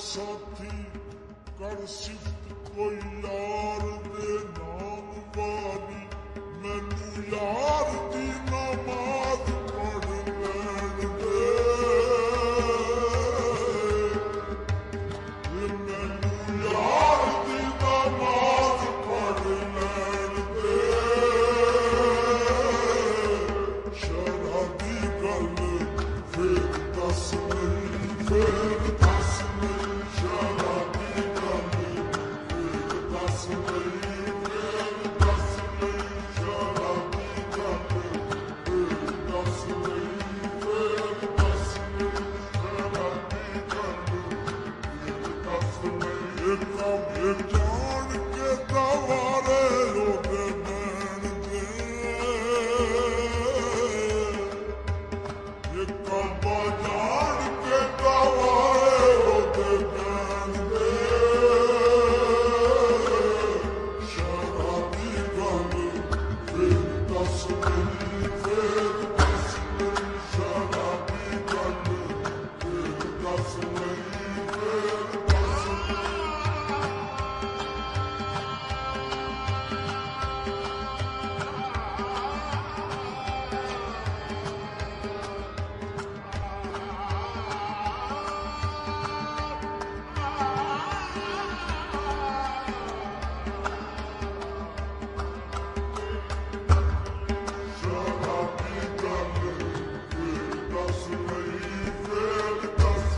साथी कर सिफत कोई यार दे नाम वाली मैनू यार दी नमाज पढ़ लैण दे मैनू यार दी नमाज पढ़ लैण दे शरअ दी गल फिर दस नहीं फिर दस नहीं शरअ दी गल फिर दस नहीं फिर दस नहीं शरअ दी गल फिर दस नहीं फिर दस नहीं शरअ दी गल फिर दस नहीं एक जान के दवारे रोके नैन दे एक जान के दवारे रोके नैन दे शरअ दी गल फिर दस नहीं फिर दस नहीं शरअ दी गल फिर दस नहीं फिर दस शरअ दी गल फिर दस नहीं फिर दस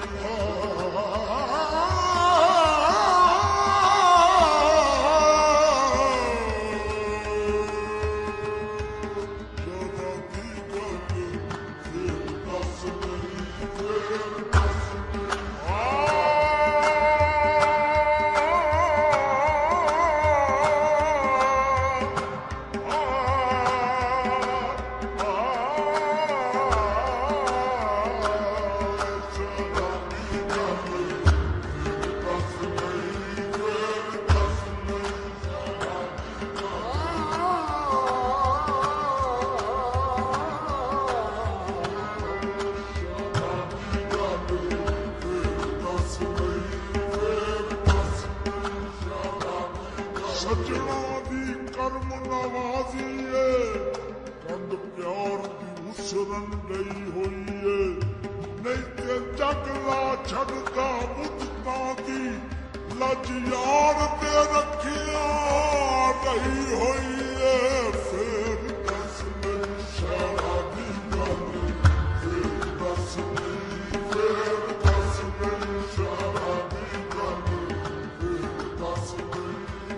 सजना दी करम नवाजी है कंद प्यार दी उसरन गई हुई है नहीं ते जगला छड़दा मुद्दा दी लज यार ते रखिया रही हुई है फिर दस नहीं शरअ दी गल फिर दस नहीं फिर दस नहीं शरअ दी गल फिर दस नहीं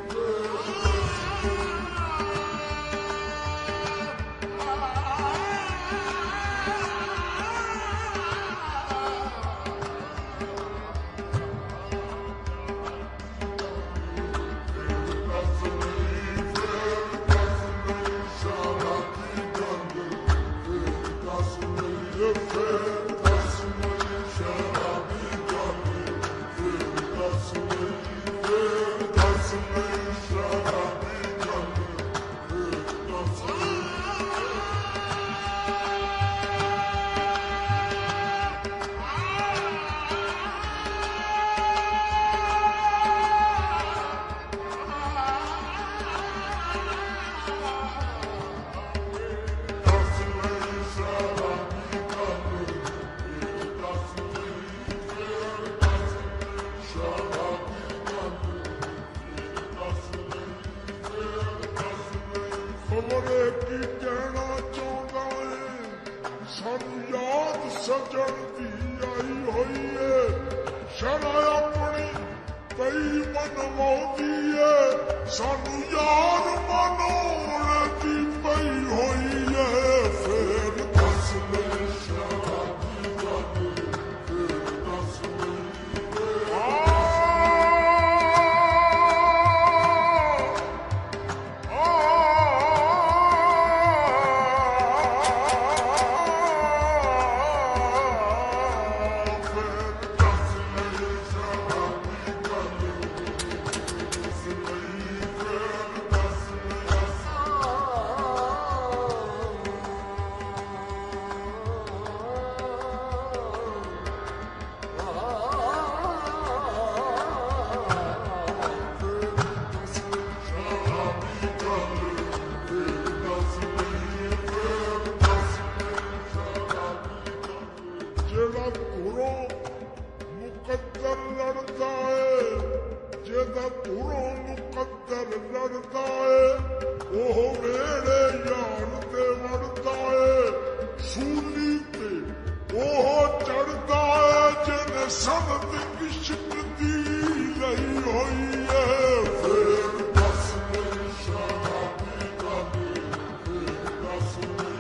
खबरे की कहना चाहता है सानू याद सजन दी आई हुई है शरअ अपनी कई मनवाउंदी है सानू यार मनाउण दी पई हुई है फिर दस नहीं शरअ दी गल फिर दस नहीं That's ਜਿਹੜਾ ਧੁਰੋਂ ਮੁਕੱਦਰ ਲੜਦਾ ਏ, ਜਿਹਦਾ ਧੁਰੋਂ ਮੁਕੱਦਰ ਲੜਦਾ ਏ, ਉਹ ਵੇੜੇ ਯਾਰ ਤੇ ਵੜਦਾ ਏ, ਸੂਲੀ ਤੇ ਉਹ ਚੜਦਾ ਏ, ਜਿਹਨੇ ਸੰਤ ਇਸ਼ਕ ਦੀ ਲਈ ਹੋਈ ਏ। ਫੇਰ ਦੱਸ ਮੇਰੀ ਸ਼ਰਾਬੀ ਗੱਲ, ਫੇਰ ਦੱਸ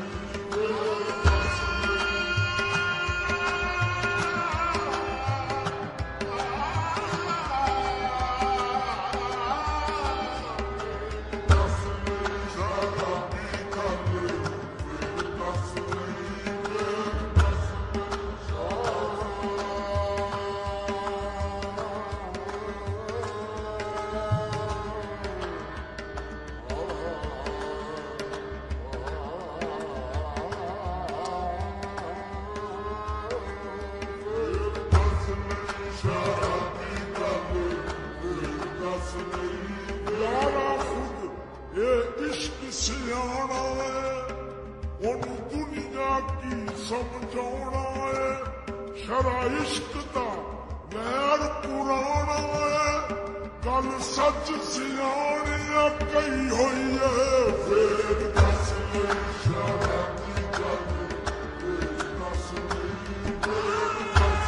ਸਮਝਾਉਣਾ ਏ, ਸ਼ਰਾ ਇਸ਼ਕ ਦਾ ਵੈਰ ਪੁਰਾਣਾ ਏ, ਗੱਲ ਸੱਚ ਸਿਆਣਿਆ ਕਹੀ ਹੋਈ ਏ। ਫੇਰ ਦੱਸ ਮੇਰੀ ਸ਼ਰਾਬੀ ਗੱਲ, ਫੇਰ ਦੱਸ ਮੇਰੀ, ਫੇਰ ਦੱਸ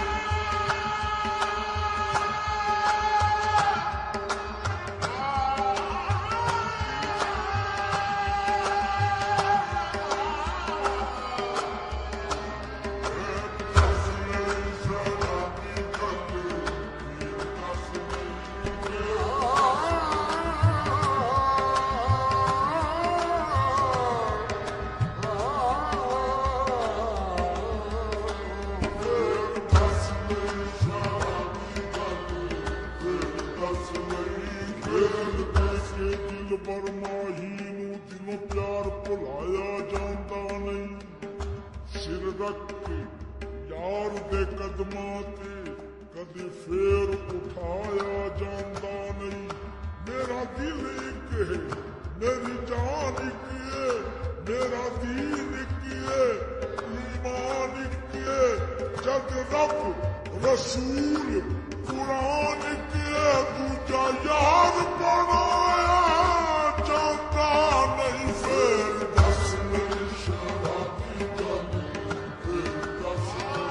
ਬਰਮਾਹੀ ਨੂੰ ਦਿਲੋਂ ਪਿਆਰ ਭੁਲਾਇਆ ਜਾਂਦਾ ਨਹੀਂ, ਸਿਰ ਰੱਖ ਕੇ ਯਾਰ ਦੇ ਕਦਮਾਂ ਤੇ ਕਦੇ ਫੇਰ ਉਠਾਇਆ ਜਾਂਦਾ ਨਹੀਂ। ਮੇਰਾ ਦਿਲ ਇੱਕ ਏ, ਮੇਰੀ ਜਾਨ ਇੱਕ ਏ, ਮੇਰਾ ਦੀਨ ਇੱਕ ਏ, ਈਮਾਨ ਇੱਕ ਏ, ਜਦ ਰੱਬ ਰਸੂਲ ਕੁਰਾਨ ਇੱਕ ਏ, ਦੂਜਾ ਯਾਰ ਬਣਾਇਆ ਜਾਂਦਾ ਨਹੀਂ। ਫੇਰ ਦੱਸ ਮੇਰੀ ਸ਼ਰਾਬੀ ਗੱਲ, ਫੇਰ ਦੱਸ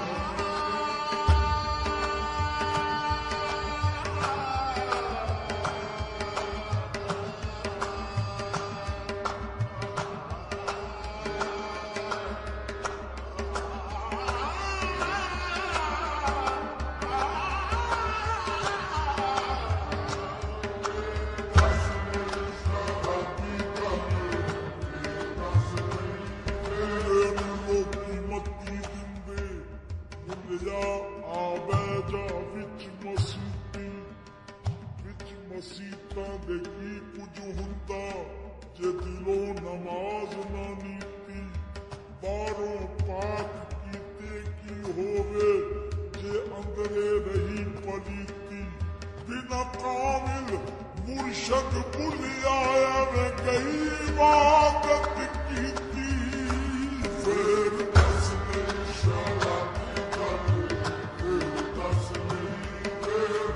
ਮਸੀਤਾਂ ਦੇ ਕੀ ਕੁਝ ਹੁੰਦਾ ਜੇ ਦਿਲੋਂ ਨਮਾਜ਼ ਨਾ ਨੀਤੀ, ਬਾਹਰੋਂ ਪਾਕ ਕੀਤੇ ਕੀ ਹੋਵੇ ਜੇ ਅੰਦਰੇ ਰਹੀ ਪਲੀਤੀ। ਬਿਨਾ ਕਾਮਿਲ ਮੁਰਸ਼ਦ ਭੁੱਲਿਆ ਐਵੇਂ ਕਈ ਇਬਾਦਤ ਕੀਤੀ। ਫੇਰ ਦੱਸ ਮੇਰੀ ਸ਼ਰਾਬੀ ਗੱਲ, ਫੇਰ ਦੱਸ ਮੇਰੀ, ਫੇਰ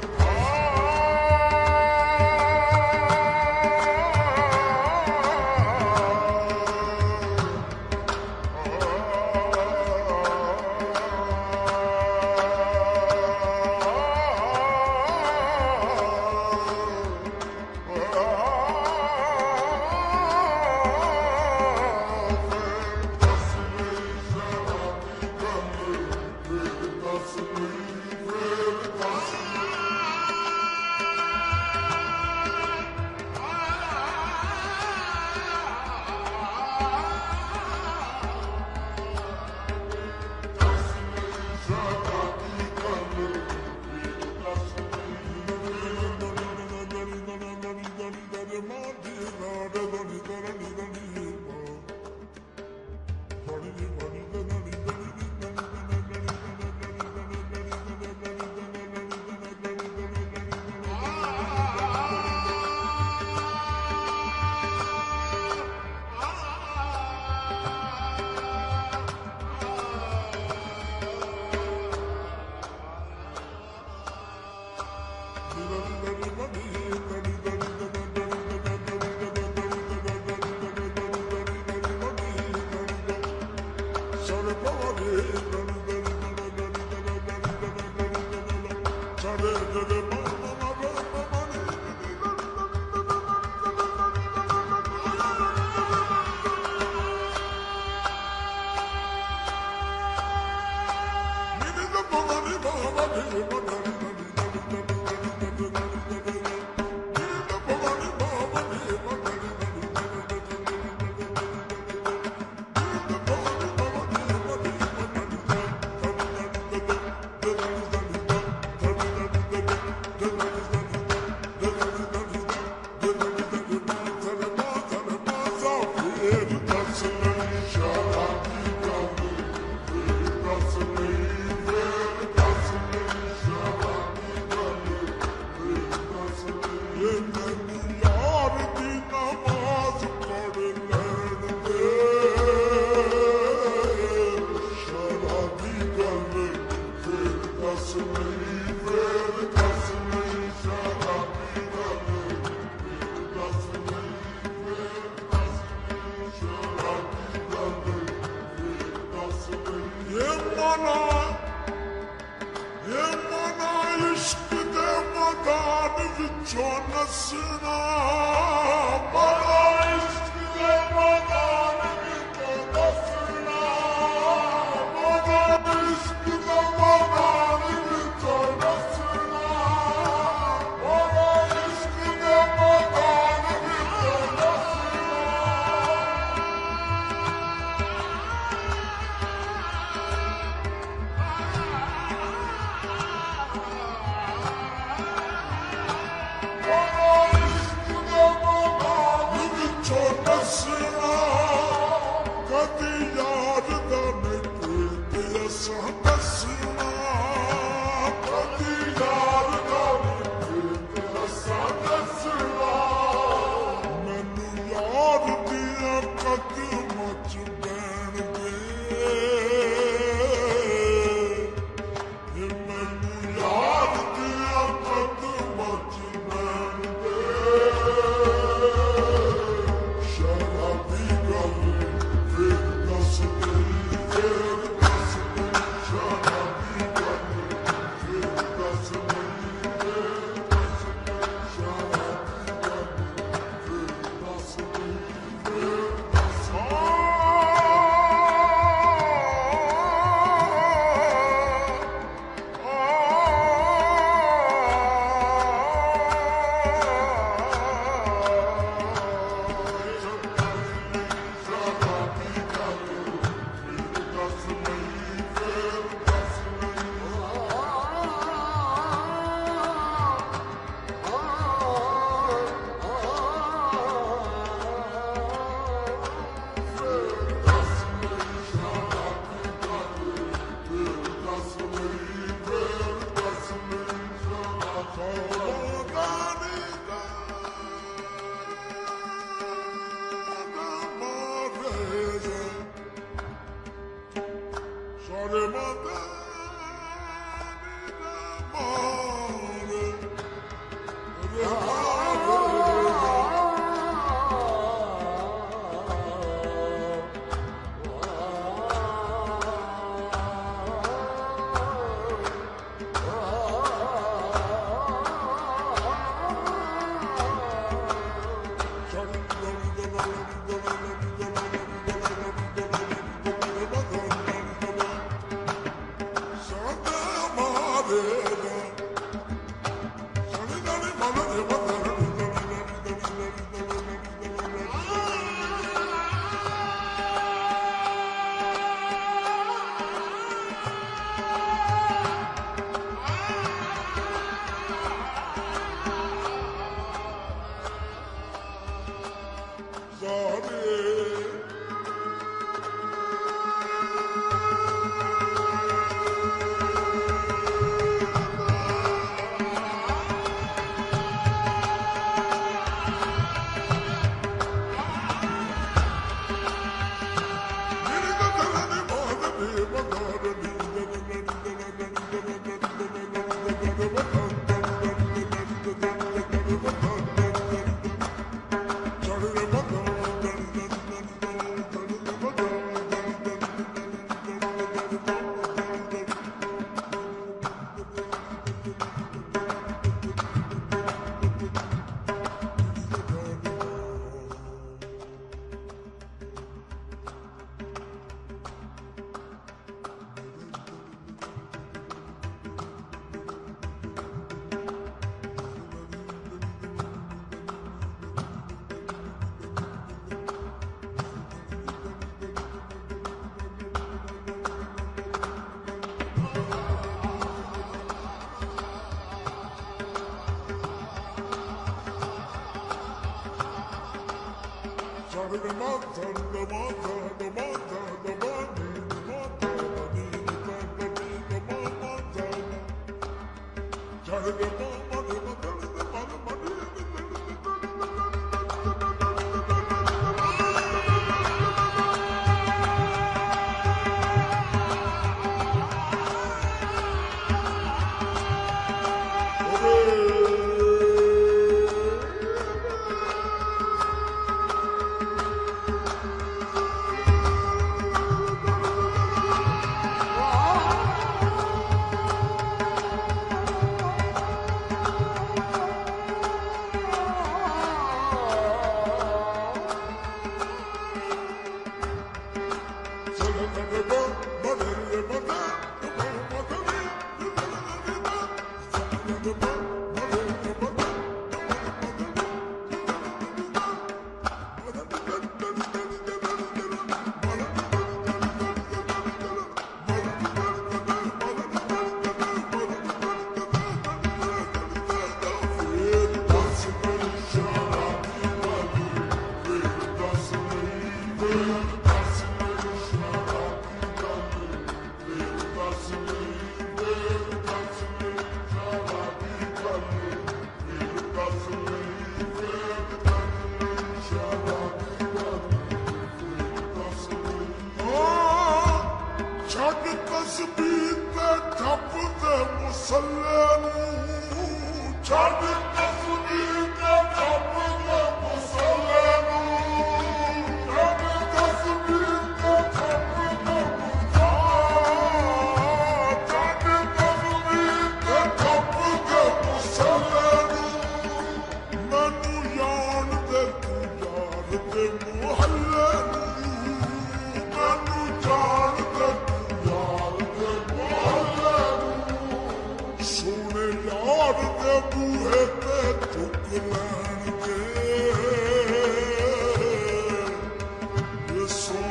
Yes,